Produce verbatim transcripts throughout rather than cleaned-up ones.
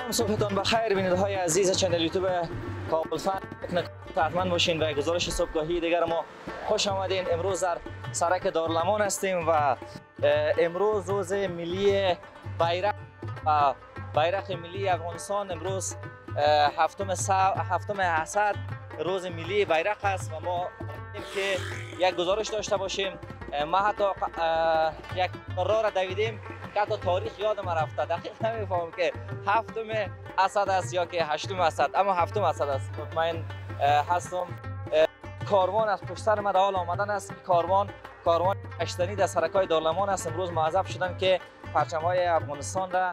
سلام، صبحتون بخیر بیننده های عزیز چنل یوتیوب کابل فن. حتما باشین و گزارش صبحگاهی دیگر ما خوش آمدین. امروز در سرک دارالمان هستیم و امروز روز ملی بیرق و بیرق ملی افغانستان. امروز هفتم هفتم اسد روز ملی بیرق است و ما که یک گزارش داشته باشیم. ما حتی یک قرار را دویدیم که حتی تاریخ یادم رفته، دقیق نمیفهمم که هفتم اسد است یا که هشتم اسد، اما هفتم اسد است. مطمئن هستم. کاروان از پشت سر ما حال آمدن است. کاروان کاروان اشتنی در سرکای دارالمان است. امروز معذب شدن که پرچم های افغانستان را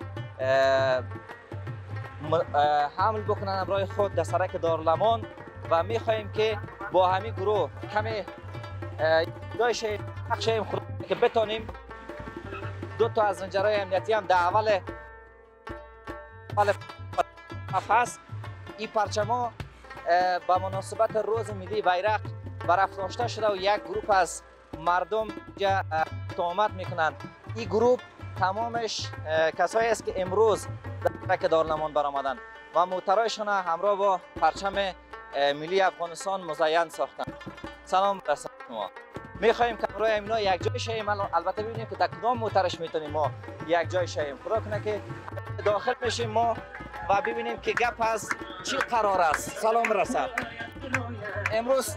حمل بکنن همراه خود در سرک دارالمان و میخواهیم که با همین گروه کمی دایش حق شیم خود که بتانیم دو تا از رنجرهای امنیتی هم در اول اول هست. این پرچما به مناسبت روز ملی بیرق برافراشته شده و یک گروه از مردم تهمت میکنند. این گروه تمامش کسایی است که امروز در سرک دارالمان برآمدن و موترایشان همراه با پرچم ملی افغانستان مزین ساختند. سلام بر شما. میخواهیم که برای اینا یک جای شیم، البته ببینیم که در کدام موترش میتونیم ما یک جای شیم. خدا کنه که داخل بشیم ما و ببینیم که گپ از چی قرار است. سلام رسد. امروز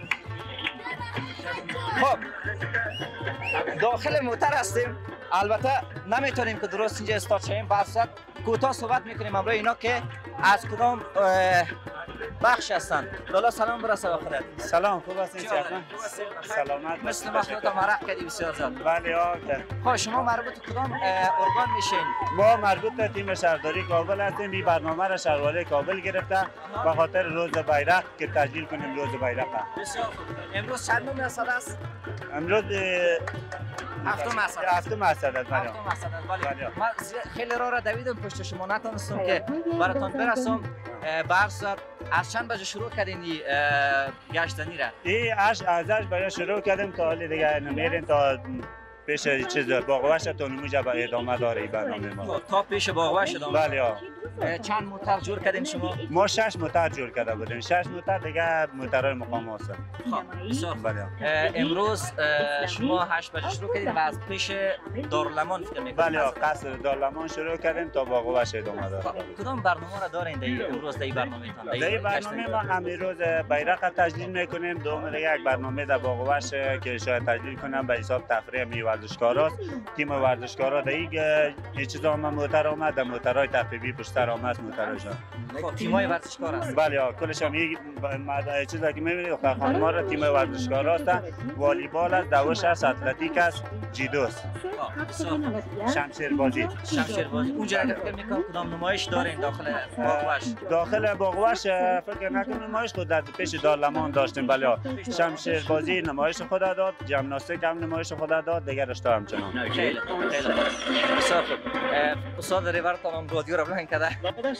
خب داخل موتر هستیم، البته نمیتونیم که درست اینجا استارت شیم. بحثت کوتاه صحبت میکنیم همراه اینا که از کدام بخش هستند. لالا سلام برسه بخورد. سلام، خوب هستین شما؟ سلامت. مثل مخلوط مرق کردی بسیار زیاد. بله آقا. خب شما مربوط کدام ارگان میشین؟ ما مربوط به تیم شهرداری کابل هستیم. این برنامه را شهرواری کابل گرفته به خاطر روز بیرق که تسجیل کنیم روز بیرق. بسیار خوب. امروز چندم اسد است؟ امروز هفتم اسد. هفتم اسد است. بله. هفتم اسد است. بله. من خیلی راه را دویدم پشت شما، نتونستم که براتون برسم. برس از چند بجه شروع کردین این گشتنی را؟ این اش ازش برای شروع کردیم تا حالی دیگه نمیریم تا پیش چیز باغوش تا نموجه به ادامه داره این برنامه ما. تا پیش باغوش ادامه؟ بله آقا. چند موتر جور کردین شما؟ ما شش موتر جور کرده بودیم. شش موتر دیگه موترهای مقام هست. خب بسیار بله. امروز شما هشت بجه شروع کردین و از پیش دارالمان فکر میکنید؟ بله آقا، قصر دارالمان شروع کردیم تا باغوش ادامه داره. کدام برنامه را دارین در امروز در این برنامه تان؟ در این برنامه ما امروز بیرق تجلیل میکنیم. دوم دیگه یک برنامه در باغوش که شاید تجلیل کنم به حساب تفریح می ورزشکاراست. تیم ورزشکارا در این یه چیزا ما موتر آمد، در موترهای تخفیفی پشت سر آمد موترشون. خب تیمای ورزشکار هست؟ بله آقا، کلش هم یک چیزا که میبینید خانم‌ها را تیم ورزشکارا هستن. والیبال است، دوش است، اتلتیک است، جیدوست. شمشیر بازی. شمشیر بازی. اونجا فکر میکنم کدام نمایش دارین داخل باغوش؟ داخل باغوش فکر نکنم نمایش خود در پیش دارالمان داشتیم. بله شمشیر بازی نمایش خود داد، ژیمناستیک هم نمایش خود داد، دیگه رشته همچنان. خیلی خوب، خیلی خوب. بسیار خوب. استاد ریورتون هم رادیو را بلند کرده.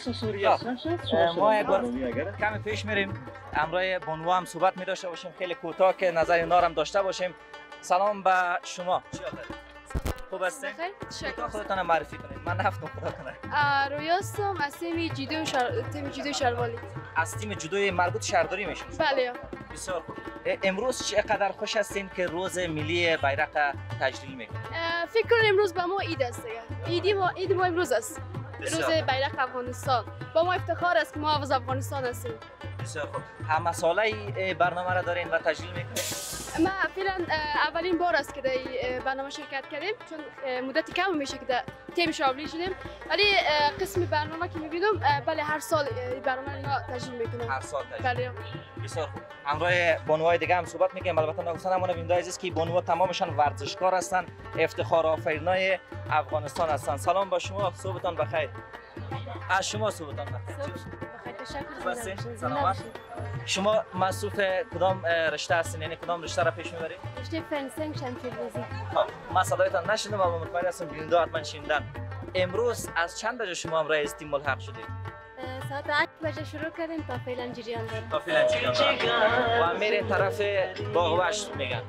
ما یک بار کمی پیش میریم، همراه بانو هم صحبت می داشته باشیم خیلی کوتاه که نظر اینا هم داشته باشیم. سلام به شما. خوب هستین؟ خیلی خودتون معرفی کنید. من نفتم خدا کنه. رویاستم از تیم جودو شهر تیم جودو شهروالی. از تیم جودوی مربوط شهرداری میشین؟ بله. بسیار خوب. امروز چقدر خوش هستین که روز ملی بیرق تجلیل میکنید؟ فکر کنم امروز به ما عید است دیگه. عیدی ما عید ما امروز است. روز بیرق افغانستان. با ما افتخار است که ما از افغانستان هستیم. بسیار خوب. همه ساله برنامه را دارین و تجلیل میکنید؟ ما فعلا اولین بار است که در برنامه شرکت کردیم، چون مدت کم میشه که در تیم شهروالی شدیم، ولی قسم برنامه که میبینم بله هر سال برنامه اینا تجلیل میکنن. هر سال تجلیل. بله. بسیار خوب. همراه بانوهای دیگه هم صحبت میکنیم. البته نگفتن همون بیننده عزیز که بانوها تمامشان ورزشکار هستن، افتخار آفرینای افغانستان هستن. سلام با شما، صبحتان بخیر. از شما صبحتان بخیر. بخیر، تشکر. سلام. شما مصروف کدام رشته هستین؟ یعنی کدام رشته را پیش میبرید؟ رشته فنسینگ شمشیر بازی. خب من صدایتان نشنیدم اما مطمئن هستم بیننده حتما شنیدن. امروز از چند بجه شما همراه از تیم ملحق شدید؟ ساعت هشت بجه شروع کردیم تا فعلا جریان داره. تا فعلا جریان داره. و میرین طرف باغوش میگن.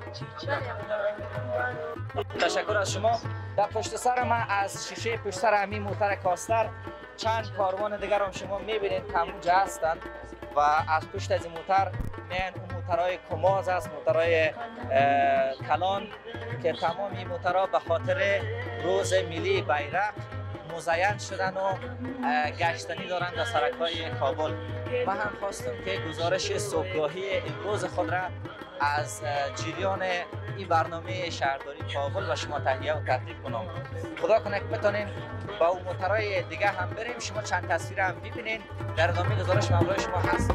تشکر از شما. در پشت سر من از شیشه پشت سر همین موتر کاستر چند کاروان دیگر هم شما میبینید که همونجا هستند و از پشت از این موتر میان اون موترهای کماز است، موترهای کلان که تمام این موترها به خاطر روز ملی بیرق مزین شدن و گشتنی دارند در سرک‌های کابل. من هم خواستم که گزارش صبحگاهی امروز خود را از جریان این برنامه شهرداری کابل و شما تهیه و ترتیب کنم. خدا کنه که بتونیم با اون موترهای دیگه هم بریم، شما چند تصویر هم ببینین. در ادامه گزارش همراه شما هست.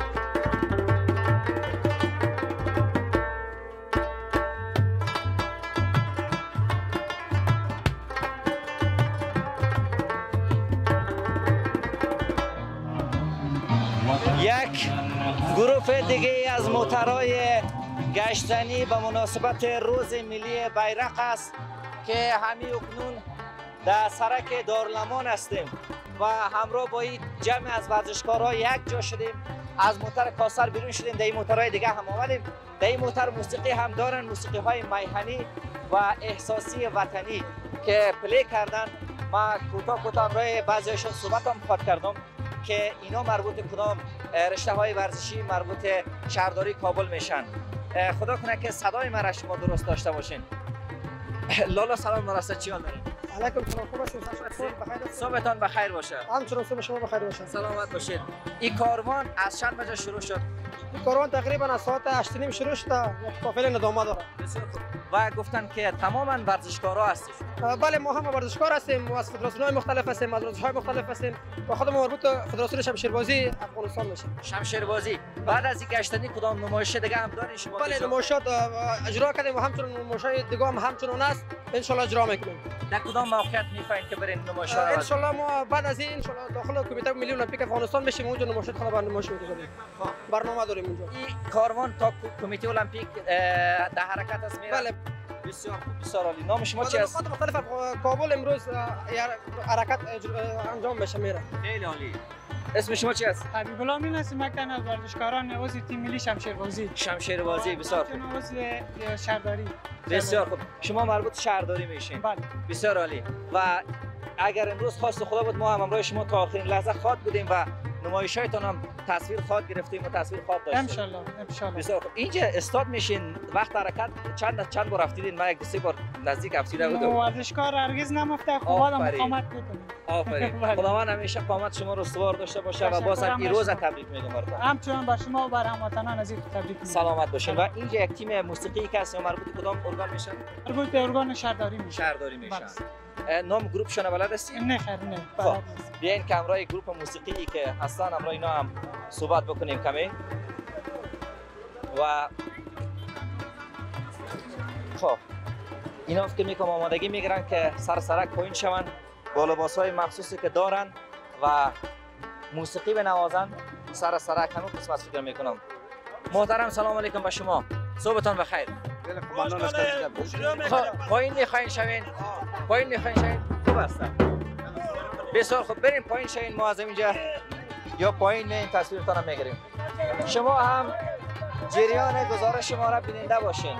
یک گروه دیگه از موترهای گشتنی به مناسبت روز ملی بیرق است که همین اکنون در سرک دارالمان هستیم و همراه با این جمع از ورزشکارها یک جا شدیم. از موتر کاسر بیرون شدیم، در این موترهای دیگه هم آمدیم. در این موتر موسیقی هم دارن، موسیقی های میهنی و احساسی وطنی که پلی کردن. ما کوتاه کوتاه روی بعضیشون صحبت هم خواهد کردم که اینا مربوط کدام رشته های ورزشی مربوط شهرداری کابل میشن. خدا کنه که صدای مرا شما درست داشته باشین. لالا سلام مراسته چی حال دارین؟ علیکم سلام، خوب هستید؟ صبحتان بخیر باشه. همچنین صبح شما بخیر باشه. سلامت باشید. این کاروان از چند بجه شروع شد؟ این کاروان تقریبا از ساعت هشت و نیم شروع شد، یک قافله ادامه داره. و گفتن که تماما ورزشکارا هستید. بله، ما هم ورزشکار هستیم، ما از فدراسیون‌های مختلف هستیم، از ورزش‌های مختلف هستیم. با خودمون مربوط به فدراسیون شمشیربازی افغانستان میشیم. شمشیربازی. بعد از این گشتنی کدام نمایش دیگه هم دارین شما؟ بله، نمایشات اجرا کردیم و همچنین نمایش‌های دیگه هم همچنین است. ان شاء الله اجرا میکنیم. در کدام موقعیت میخواین که برین نمایش‌ها رو؟ ان شاء الله ما بعد از این ان شاء الله داخل کمیته ملی المپیک افغانستان میشیم، اونجا نمایشات خود نمایش می‌کنیم. برنامه داریم اونجا. این کاروان تا کمیته المپیک در حرکت است میره؟ بله. بسیار خوب، بسیار عالی. نام شما چی است؟ مختلف کابل امروز حرکت انجام میشه میره. خیلی عالی. اسم شما چی است؟ حبیب الله امین هستم، یک تن از ورزشکاران عضو تیم ملی شمشیربازی. شمشیربازی، بسیار خوب. عضو شهرداری. بسیار خوب. شما مربوط شهرداری میشین؟ بله. بسیار عالی. و اگر امروز خواست خدا بود ما هم همراه شما تا آخرین لحظه خواهد بودیم و نمایش‌هایتان هم تصویر خواهد گرفتیم و تصویر خواهد داشتیم. ان شاء الله، ان شاء الله. بسیار خوب. اینجا استاد میشین، وقت حرکت چند چند بار رفتیدین؟ من یک دو سه بار نزدیک رفتیده بودم. ورزشکار هرگز نمفته، خوب آدم مقاومت میکنه. آفرین. خداوند همیشه قامت شما رو استوار داشته باشه و باز هم این روز تبریک میگم براتون. همچنین بر شما و بر هموطنان عزیز تبریک میگم. سلامت باشین. و اینجا یک تیم موسیقی که هست مربوط کدام ارگان میشن؟ مربوط به ارگان شهرداری میشن. شهرداری میشن. نام گروپ شون بلد هستی؟ نه خیر نه. خب بیاین که همراه گروپ موسیقی که هستن همراه اینا هم صحبت بکنیم کمی. و خب اینا فکر میکنم آمادگی میگیرن که سر سرک پایین شون با لباسهای مخصوصی که دارن و موسیقی بنوازن سر سرک. همون قسمت فکر میکنم. محترم سلام علیکم به شما، صبحتان بخیر. خب پایین میخواین شوین؟ پایین میخواین شوین؟ خوب هستم. بسیار خوب، بریم پایین شوین. ما از اینجا یا پایین این تصویرتان هم میگیریم. شما هم جریان گزارش ما را بیننده باشین.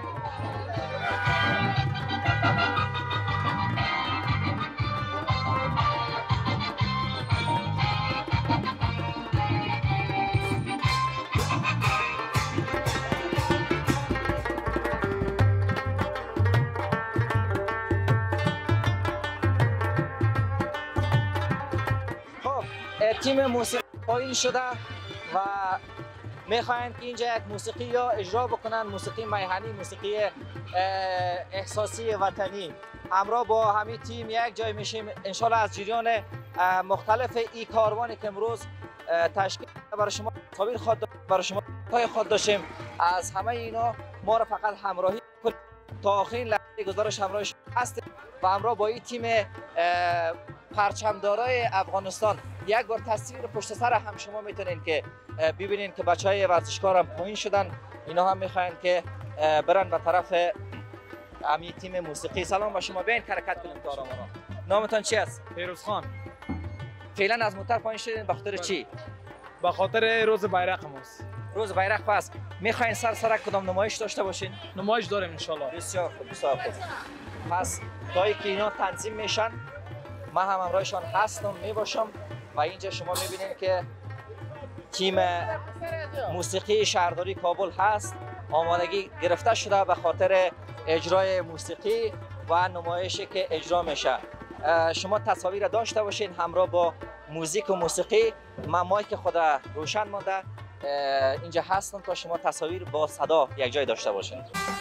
تیم موسیقی پایین شده و میخواین که اینجا یک موسیقی یا اجرا بکنن، موسیقی میهنی، موسیقی احساسی وطنی. همراه با همین تیم یک جای میشیم انشالله از جریان مختلف این کاروانی که امروز تشکیل برای شما تصاویر خود برای شما پای خود داشتیم. از همه اینا ما را فقط همراهی کنید تا آخرین لحظه گزارش همراه شما هستیم و همراه با این تیم پرچمدارای افغانستان. یک بار تصویر پشت سر هم شما میتونین که ببینین که بچهای ورزشکار هم پایین شدن. اینا هم میخواین که برن به طرف همین تیم موسیقی. سلام با شما، بیاین حرکت کنیم تا آرام آرام. نامتان چی است؟ پیروز خان. فعلا از موتر پایین شدین به خاطر چی؟ به خاطر روز بیرق ماست. روز بیرق پس میخواین سر سرک کدام نمایش داشته باشین؟ نمایش داریم ان شاء الله. بسیار خوب، بسیار خوب. پس تا که اینا تنظیم میشن ما هم همراهشان هستم میباشم و اینجا شما میبینید که تیم موسیقی شهرداری کابل هست، آمادگی گرفته شده به خاطر اجرای موسیقی و نمایشی که اجرا میشه. شما تصاویر داشته باشین همراه با موزیک و موسیقی. من مایک خود روشن مانده اینجا هستم تا شما تصاویر با صدا یک جای داشته باشین.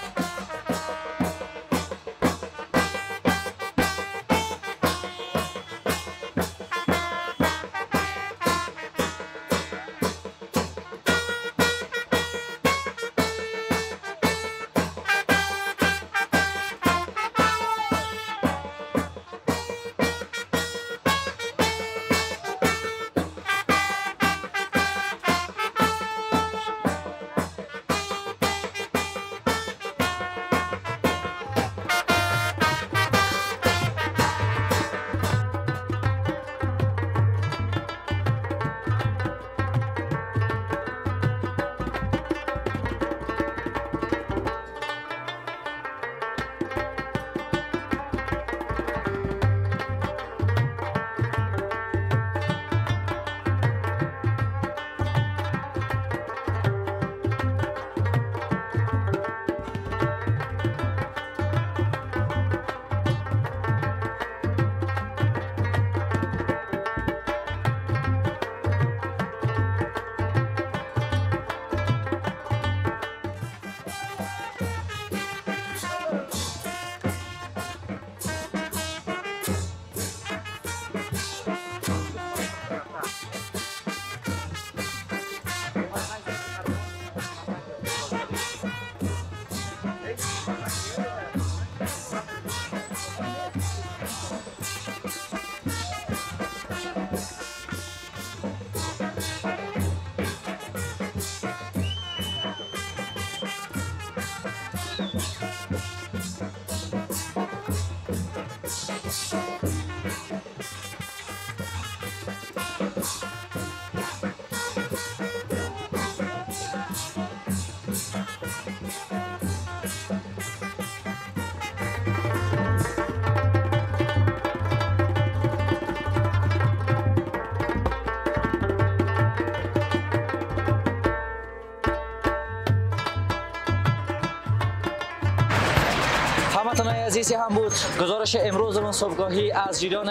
هموطنان عزیزی هم بود گزارش امروز من صبحگاهی از جریان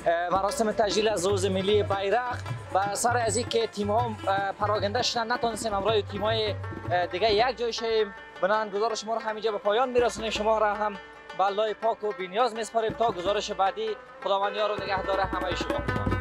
مراسم تجلیل از روز ملی بیرق. و سر از اینکه تیم ها پراگنده شدن نتونستیم امروز تیم های دیگه یک جای شیم، بنابراین گزارش ما رو همینجا به پایان میرسونیم. شما را هم به الله پاک و بی‌نیاز میسپاریم تا گزارش بعدی. خداوند یار و نگهدار همه شما.